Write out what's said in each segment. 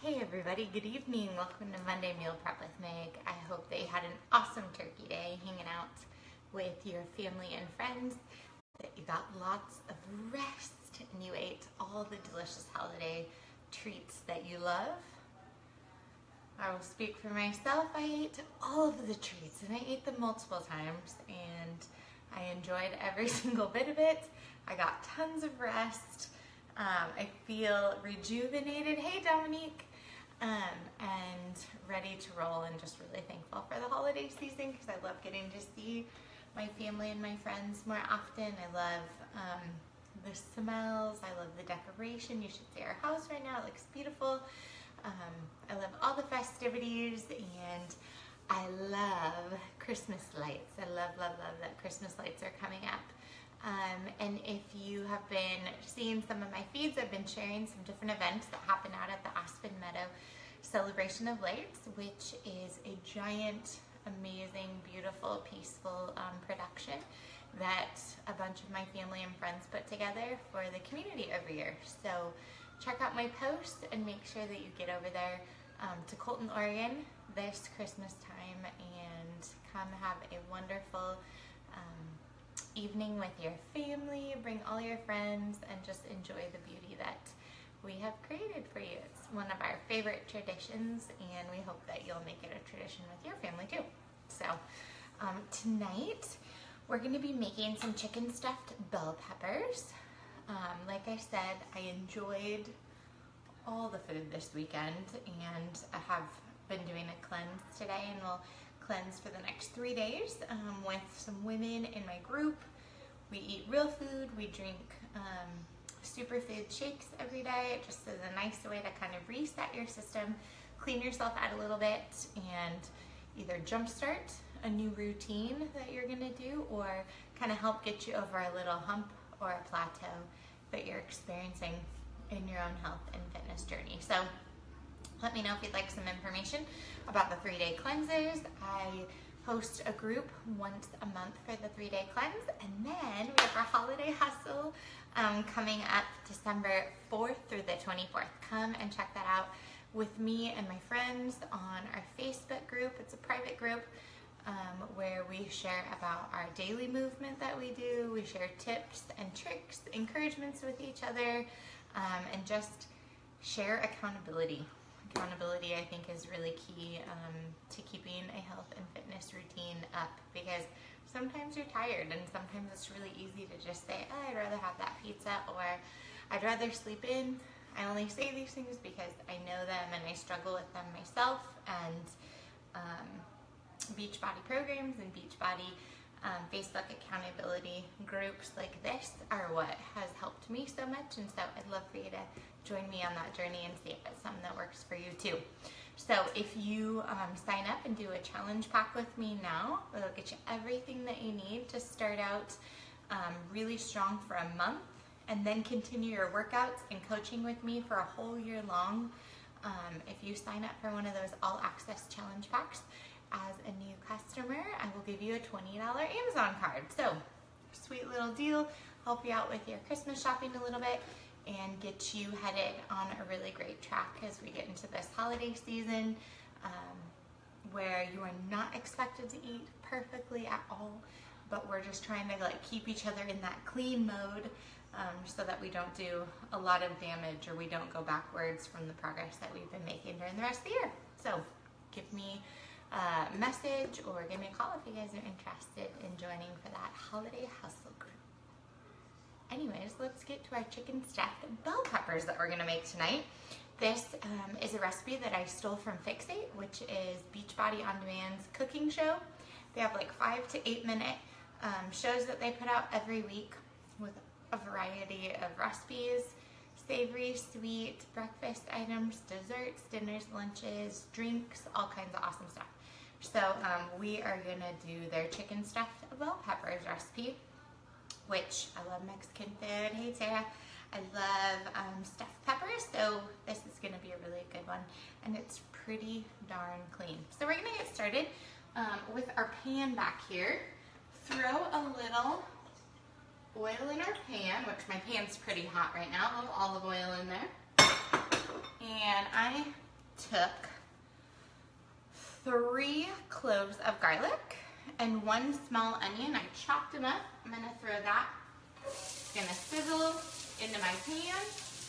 Hey everybody, good evening. Welcome to Monday Meal Prep with Meg. I hope that you had an awesome turkey day hanging out with your family and friends, that you got lots of rest and you ate all the delicious holiday treats that you love. I will speak for myself. I ate all of the treats and I ate them multiple times and I enjoyed every single bit of it. I got tons of rest. I feel rejuvenated, hey Dominique, and ready to roll, and just really thankful for the holiday season because I love getting to see my family and my friends more often. I love the smells, I love the decoration. You should see our house right now, it looks beautiful. I love all the festivities, and I love Christmas lights. I love that Christmas lights are coming up. And if you have been seeing some of my feeds, I've been sharing some different events that happen out at the Aspen Meadow Celebration of Lights, which is a giant, amazing, beautiful, peaceful production that a bunch of my family and friends put together for the community every year. So check out my post and make sure that you get over there to Colton, Oregon this Christmas time and come have a wonderful evening with your family. Bring all your friends and just enjoy the beauty that we have created for you. It's one of our favorite traditions, and we hope that you'll make it a tradition with your family too. So tonight we're going to be making some chicken stuffed bell peppers. Like I said, I enjoyed all the food this weekend, and I have been doing a cleanse today, and we'll cleanse for the next 3 days with some women in my group. We eat real food, we drink superfood shakes every day, just as a nice way to kind of reset your system, clean yourself out a little bit, and either jumpstart a new routine that you're gonna do, or kind of help get you over a little hump or a plateau that you're experiencing in your own health and fitness journey. So let me know if you'd like some information about the 3-day cleanses. I host a group once a month for the 3-day cleanse, and then we have our holiday hustle coming up December 4th through the 24th. Come and check that out with me and my friends on our Facebook group. It's a private group where we share about our daily movement that we do. We share tips and tricks, encouragements with each other, and just share accountability. Accountability, I think, is really key to keeping a health and fitness routine up, because sometimes you're tired and sometimes it's really easy to just say, oh, I'd rather have that pizza, or I'd rather sleep in. I only say these things because I know them and I struggle with them myself, and Beachbody programs and Beachbody Facebook accountability groups like this are what has helped me so much, and so I'd love for you to join me on that journey and see if it's something that works for you too. So if you sign up and do a challenge pack with me now, it'll get you everything that you need to start out really strong for a month, and then continue your workouts and coaching with me for a whole year long. If you sign up for one of those all access challenge packs as a new customer, I will give you a $20 Amazon card. So sweet little deal, help you out with your Christmas shopping a little bit, and get you headed on a really great track as we get into this holiday season, where you are not expected to eat perfectly at all, but we're just trying to keep each other in that clean mode, so that we don't do a lot of damage, or we don't go backwards from the progress that we've been making during the rest of the year. So give me a message or give me a call if you guys are interested in joining for that holiday hustle group. Anyways, let's get to our chicken stuffed bell peppers that we're gonna make tonight. This is a recipe that I stole from Fixate, which is Beachbody On Demand's cooking show. They have 5 to 8 minute shows that they put out every week with a variety of recipes, savory, sweet, breakfast items, desserts, dinners, lunches, drinks, all kinds of awesome stuff. So we are gonna do their chicken stuffed bell peppers recipe, which I love Mexican food. Hey Sarah, I love stuffed peppers, so this is gonna be a really good one, and it's pretty darn clean. So we're gonna get started with our pan back here. Throw a little oil in our pan, which my pan's pretty hot right now, a little olive oil in there. And I took 3 cloves of garlic and 1 small onion. I chopped them up. I'm gonna throw that. Gonna sizzle into my pan.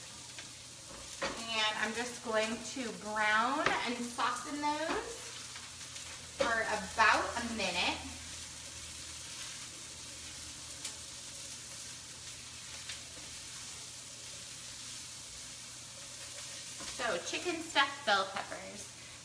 And I'm just going to brown and soften those for about a minute. So chicken stuffed bell peppers.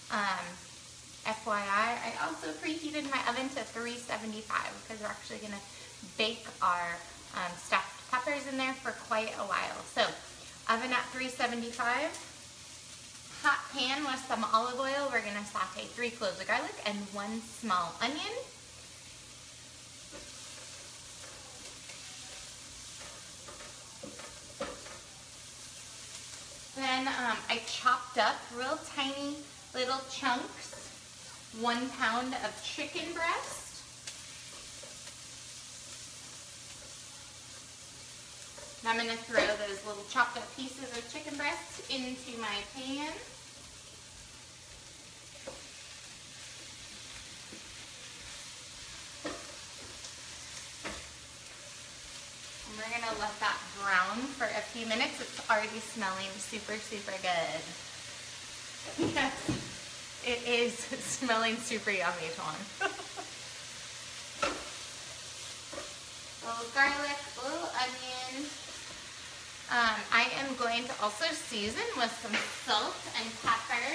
FYI, I also preheated my oven to 375 because we're actually going to bake our stuffed peppers in there for quite a while. So oven at 375, hot pan with some olive oil. We're going to saute 3 cloves of garlic and 1 small onion. Then I chopped up real tiny little chunks 1 pound of chicken breast. And I'm going to throw those little chopped up pieces of chicken breast into my pan. And we're going to let that brown for a few minutes. It's already smelling super, super good. Yes. It is smelling super yummy, Twan. A little garlic, a little onion. I am going to also season with some salt and pepper.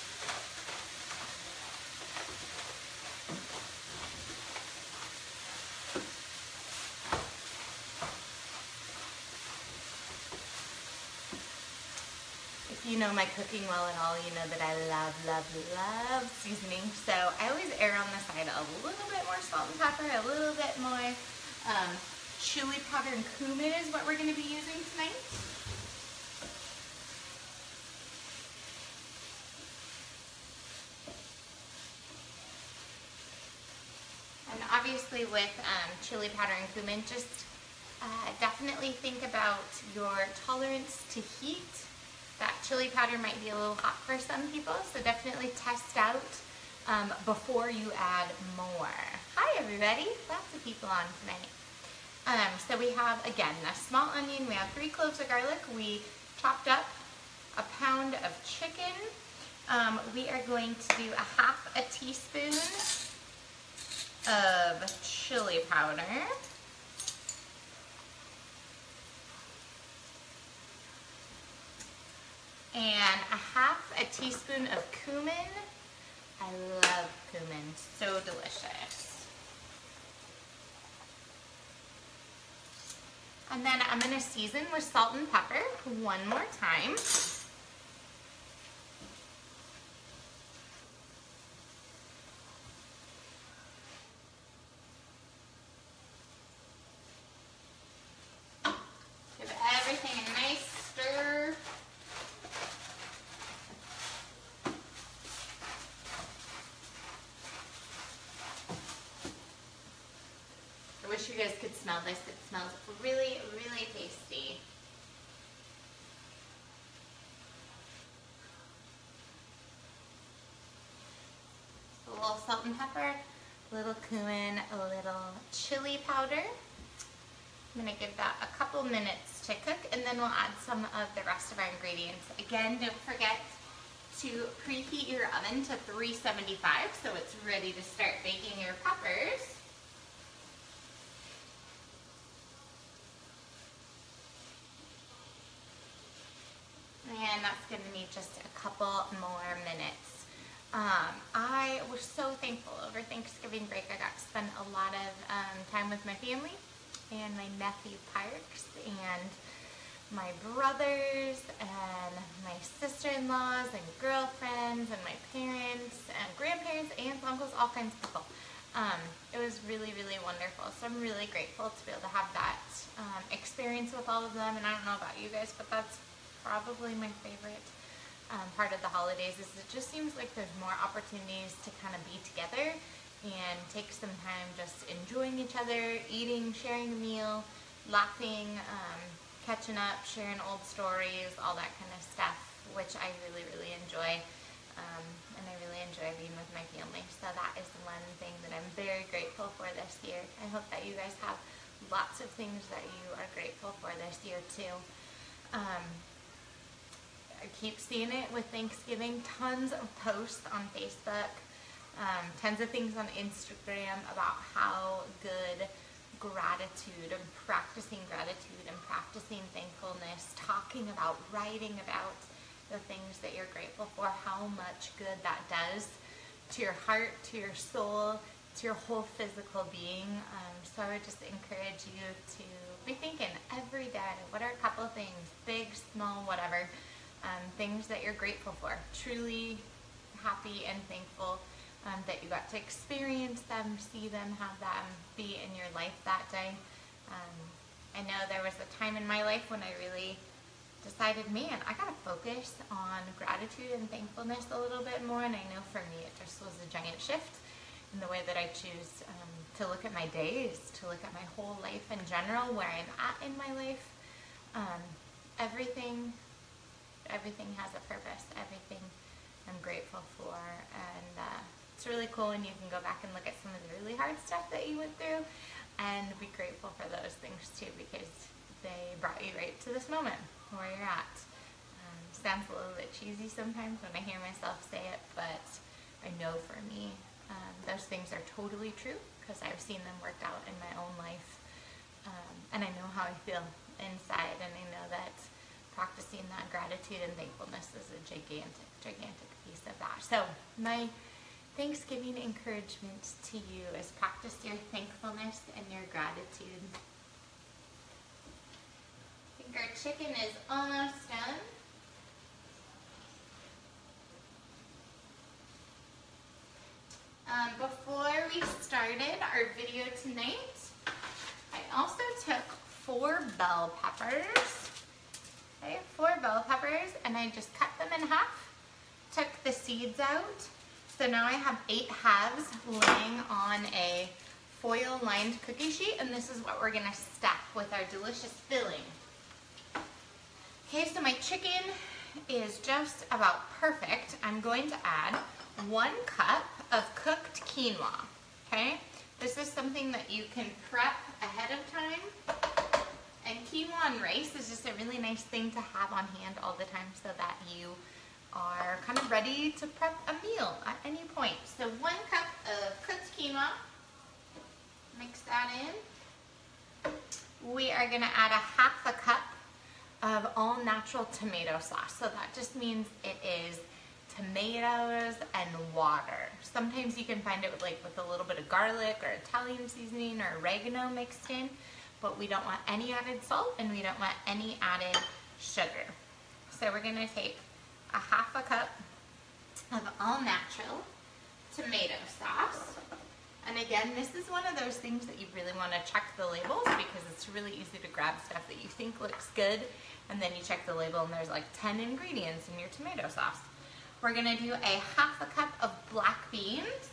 If you know my cooking well at all, you know that I love, love, love seasoning. So I always err on the side of a little bit more salt and pepper, a little bit more chili powder and cumin is what we're going to be using tonight. And obviously with chili powder and cumin, just definitely think about your tolerance to heat. That chili powder might be a little hot for some people, so definitely test out before you add more. Hi everybody, lots of people on tonight. So we have, again, a small onion, we have 3 cloves of garlic, we chopped up a pound of chicken. We are going to do a 1/2 teaspoon of chili powder. And a 1/2 teaspoon of cumin. I love cumin, so delicious. And then I'm going to season with salt and pepper 1 more time. Give everything a nice stir. I wish you guys could smell this. It smells really, really tasty. A little salt and pepper, a little cumin, a little chili powder. I'm going to give that a couple minutes to cook, and then we'll add some of the rest of our ingredients. Again, don't forget to preheat your oven to 375 so it's ready to start baking your peppers. And that's going to need just a couple more minutes. I was so thankful over Thanksgiving break. I got to spend a lot of time with my family and my nephew Parks and my brothers and my sister-in-laws and girlfriends and my parents and grandparents, aunts, uncles, all kinds of people. It was really, really wonderful. So I'm really grateful to be able to have that experience with all of them. And I don't know about you guys, but that's probably my favorite part of the holidays. Is it just seems like there's more opportunities to kind of be together and take some time just enjoying each other, eating, sharing a meal, laughing, catching up, sharing old stories, all that kind of stuff, which I really, really enjoy. and I really enjoy being with my family. So that is one thing that I'm very grateful for this year. I hope that you guys have lots of things that you are grateful for this year too. I keep seeing it with Thanksgiving, tons of posts on Facebook, tons of things on Instagram about how good gratitude and practicing thankfulness, talking about, writing about the things that you're grateful for, how much good that does to your heart, to your soul, to your whole physical being. So I would just encourage you to be thinking every day, what are a couple of things, big, small, whatever, things that you're grateful for. Truly happy and thankful that you got to experience them, see them, have them be in your life that day. I know there was a time in my life when I really decided, man, I gotta focus on gratitude and thankfulness a little bit more, and I know for me it just was a giant shift in the way that I choose to look at my days, to look at my whole life in general, where I'm at in my life. Everything has a purpose, everything I'm grateful for, and it's really cool when you can go back and look at some of the really hard stuff that you went through and be grateful for those things too, because they brought you right to this moment where you're at. Sounds a little bit cheesy sometimes when I hear myself say it, but I know for me those things are totally true because I've seen them worked out in my own life, and I know how I feel inside, and I know that practicing that gratitude and thankfulness is a gigantic, gigantic piece of that. So my Thanksgiving encouragement to you is practice your thankfulness and your gratitude. I think our chicken is almost done. Before we started our video tonight, I also took 4 bell peppers. Okay, 4 bell peppers, and I just cut them in half, took the seeds out. So now I have 8 halves laying on a foil-lined cookie sheet, and this is what we're gonna stack with our delicious filling. Okay, so my chicken is just about perfect. I'm going to add 1 cup of cooked quinoa, okay? This is something that you can prep ahead of time. And quinoa and rice is just a really nice thing to have on hand all the time so that you are kind of ready to prep a meal at any point. So 1 cup of cooked quinoa, mix that in. We are gonna add a 1/2 cup of all natural tomato sauce. So that just means it is tomatoes and water. Sometimes you can find it with a little bit of garlic or Italian seasoning or oregano mixed in, but we don't want any added salt and we don't want any added sugar. So we're gonna take a 1/2 cup of all natural tomato sauce. And again, this is one of those things that you really want to check the labels because it's really easy to grab stuff that you think looks good and then you check the label and there's like 10 ingredients in your tomato sauce. We're gonna do a 1/2 cup of black beans.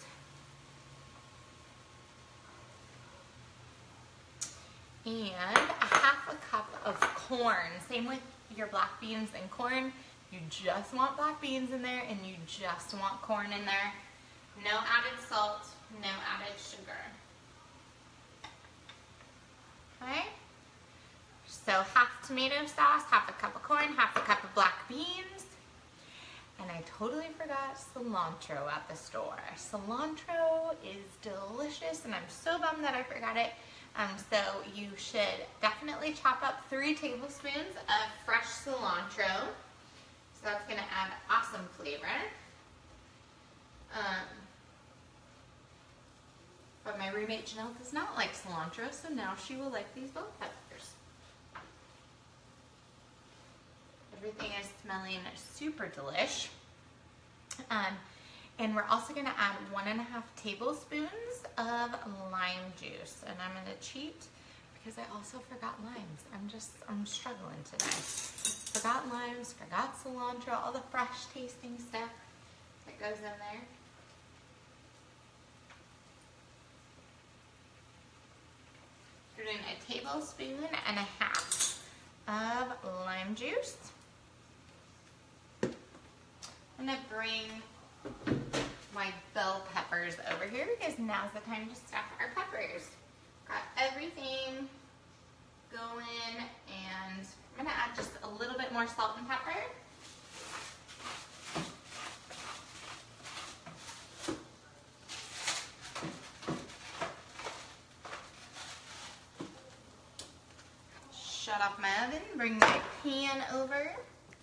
And a 1/2 cup of corn. Same with your black beans and corn. You just want black beans in there and you just want corn in there. No added salt, no added sugar. Okay? So 1/2 tomato sauce, 1/2 cup of corn, 1/2 cup of black beans. And I totally forgot cilantro at the store. Cilantro is delicious and I'm so bummed that I forgot it. So you should definitely chop up 3 tablespoons of fresh cilantro. So that's gonna add awesome flavor. But my roommate Janelle does not like cilantro, so now she will like these bell peppers. Everything is smelling super delish. And we're also gonna add 1.5 tablespoons of lime juice. And I'm gonna cheat because I also forgot limes. I'm struggling today. Forgot limes, forgot cilantro, all the fresh tasting stuff that goes in there. We're doing a tablespoon and a half of lime juice. I'm gonna bring my bell peppers over here because now's the time to stuff our peppers. Got everything going, and I'm gonna add just a little bit more salt and pepper. Shut off my oven, bring my pan over.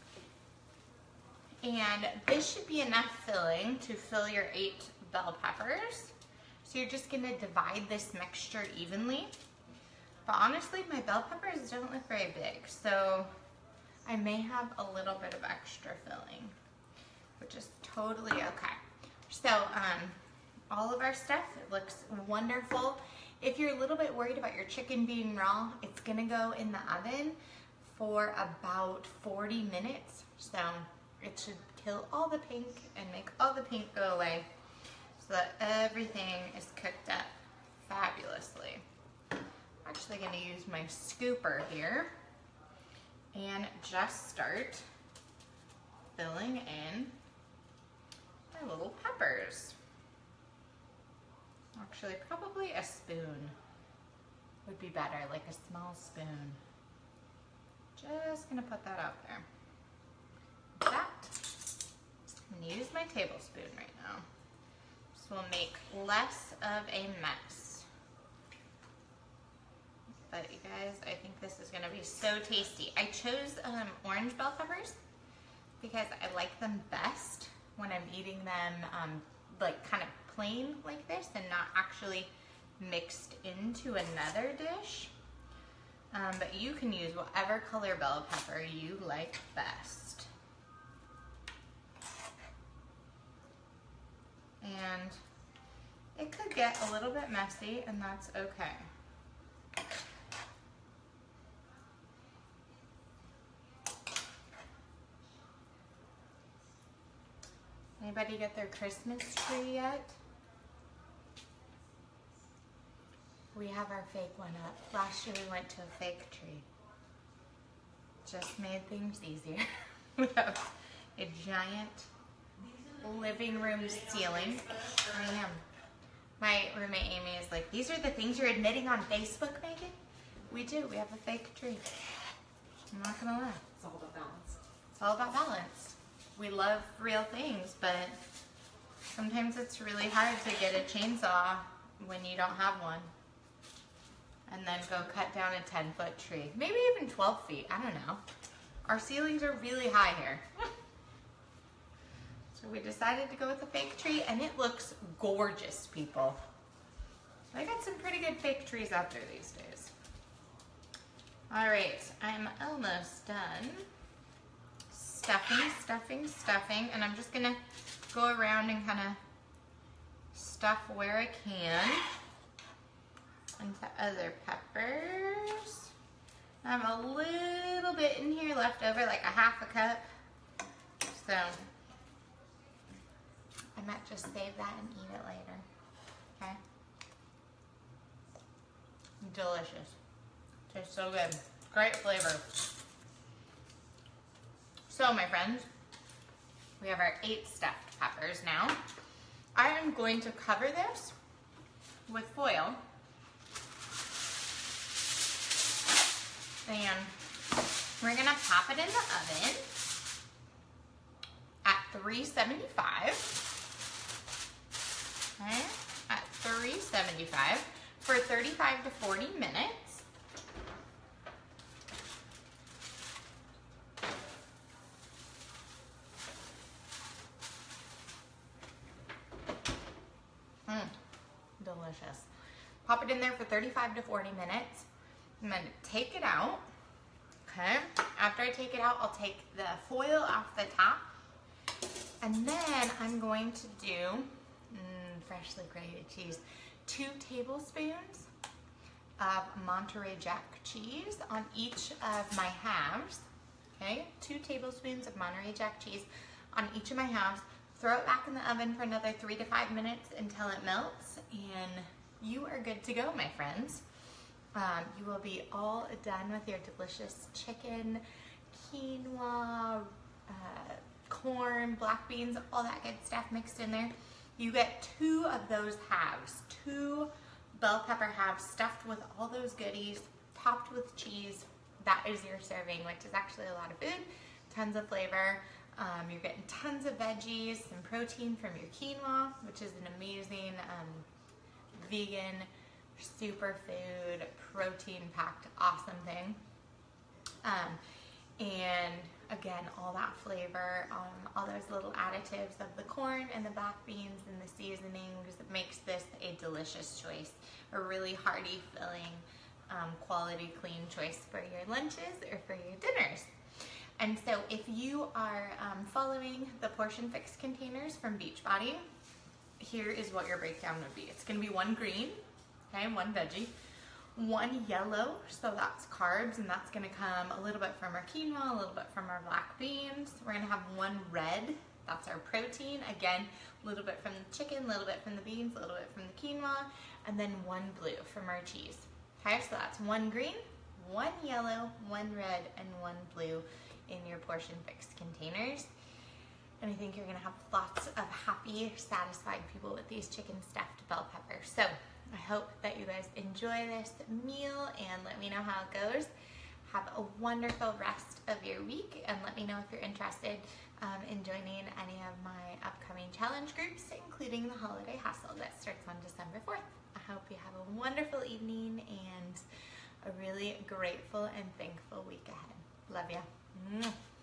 And this should be enough filling to fill your 8 bell peppers. So you're just gonna divide this mixture evenly. But honestly, my bell peppers don't look very big, so I may have a little bit of extra filling, which is totally okay. So all of our stuff, it looks wonderful. If you're a little bit worried about your chicken being raw, it's gonna go in the oven for about 40 minutes. So it should kill all the pink and make all the pink go away so that everything is cooked up fabulously. I'm actually gonna use my scooper here and just start filling in my little peppers. Actually, probably a spoon would be better, like a small spoon. Just gonna put that out there. Like that. I'm gonna use my tablespoon right now. This will make less of a mess. But you guys, I think this is gonna be so tasty. I chose orange bell peppers because I like them best when I'm eating them like kind of plain like this and not actually mixed into another dish. But you can use whatever color bell pepper you like best. And it could get a little bit messy, and that's okay. Anybody get their Christmas tree yet? We have our fake one up. Last year we went to a fake tree. Just made things easier. We have a giant living room ceiling. I am. My roommate Amy is like, these are the things you're admitting on Facebook, Megan? We do. We have a fake tree. I'm not gonna lie. It's all about balance. It's all about balance. We love real things, but sometimes it's really hard to get a chainsaw when you don't have one. And then go cut down a 10-foot tree. Maybe even 12 feet, I don't know. Our ceilings are really high here. So we decided to go with a fake tree, and it looks gorgeous, people. I got some pretty good fake trees out there these days. All right, I'm almost done. Stuffing, stuffing, stuffing, and I'm just gonna go around and kind of stuff where I can into other peppers. I have a little bit in here left over, like a half a cup. So I might just save that and eat it later, okay? Delicious. Tastes so good. Great flavor. So my friends, we have our 8 stuffed peppers now. I am going to cover this with foil. And we're gonna pop it in the oven at 375. Okay, at 375 for 35 to 40 minutes. Delicious. Pop it in there for 35 to 40 minutes. I'm gonna take it out, okay? After I take it out, I'll take the foil off the top, and then I'm going to do freshly grated cheese. 2 tablespoons of Monterey Jack cheese on each of my halves, okay? 2 tablespoons of Monterey Jack cheese on each of my halves. Throw it back in the oven for another 3 to 5 minutes until it melts, and you are good to go, my friends. You will be all done with your delicious chicken, quinoa, corn, black beans, all that good stuff mixed in there. You get 2 of those halves, 2 bell pepper halves stuffed with all those goodies, topped with cheese. That is your serving, which is actually a lot of food, tons of flavor. You're getting tons of veggies, some protein from your quinoa, which is an amazing vegan superfood, protein-packed, awesome thing. And again, all that flavor, all those little additives of the corn and the black beans and the seasonings makes this a delicious choice, a really hearty, filling, quality, clean choice for your lunches or for your dinners. And so if you are following the Portion Fix containers from Beachbody, here is what your breakdown would be. It's going to be 1 green, okay, 1 veggie, 1 yellow, so that's carbs, and that's going to come a little bit from our quinoa, a little bit from our black beans. We're going to have 1 red, that's our protein, again, a little bit from the chicken, a little bit from the beans, a little bit from the quinoa, and then 1 blue from our cheese. Okay, so that's 1 green, 1 yellow, 1 red, and 1 blue in your Portion Fix containers. And I think you're gonna have lots of happy, satisfied people with these chicken stuffed bell peppers. So I hope that you guys enjoy this meal and let me know how it goes. Have a wonderful rest of your week and let me know if you're interested in joining any of my upcoming challenge groups, including the Holiday Hustle that starts on December 4th. I hope you have a wonderful evening and a really grateful and thankful week ahead. Love ya.